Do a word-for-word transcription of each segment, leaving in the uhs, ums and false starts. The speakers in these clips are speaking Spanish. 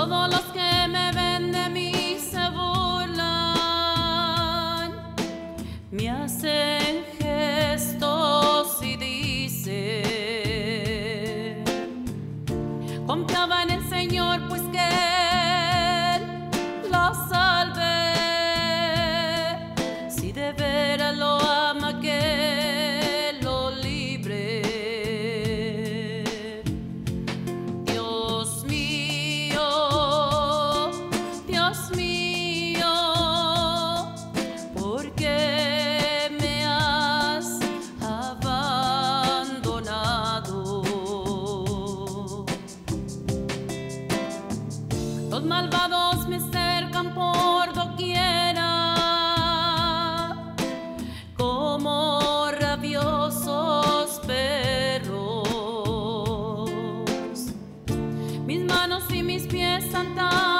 Todos los que me ven de mí se burlan, me hacen gestos y dicen: confiaba en el Señor, pues que Él lo salve. Si de veras lo ama, que lo libre. Dios mío, Dios mío, ¿por qué me has abandonado? Los malvados me cercan por doquiera, como rabiosos perros. Mis manos y mis pies han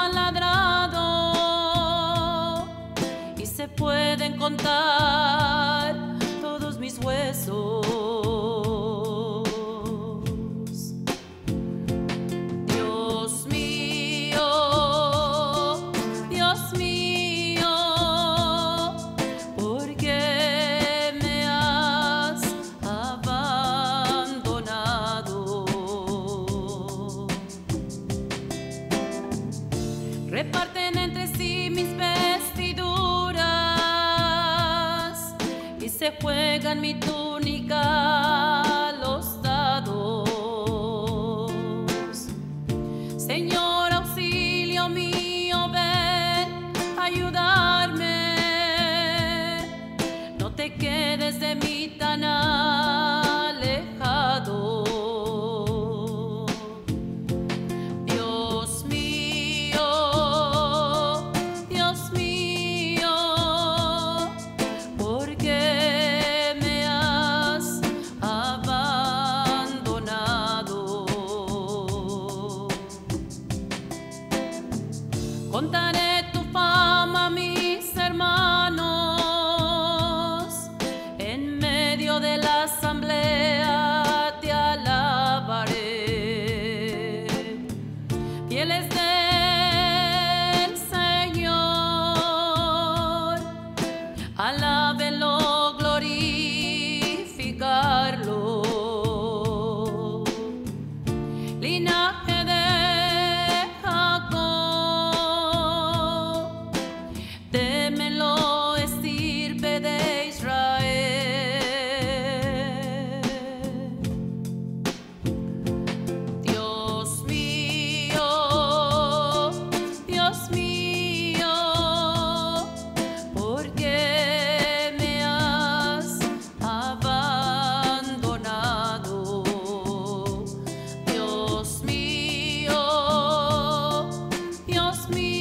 taladrado, y se pueden contar todos mis huesos. Dios mío, Dios mío, ¿por qué me has abandonado? Reparten entre sí mis vestiduras y se juegan mi túnica los dados. Señor, auxilio mío, ven a ayudarme. No te quedes de mí tan alejado. Dios mío, Dios mío, ¿por qué me has abandonado? Contaré tu fama a mis hermanos, en medio de la asamblea te alabaré. Fieles del Señor, alábenlo, glorificarlo. Linaje de Jacob, témenlo, estirpe de Israel. Dios mío, Dios mío, ¿por qué me has abandonado? Dios mío, Dios mío.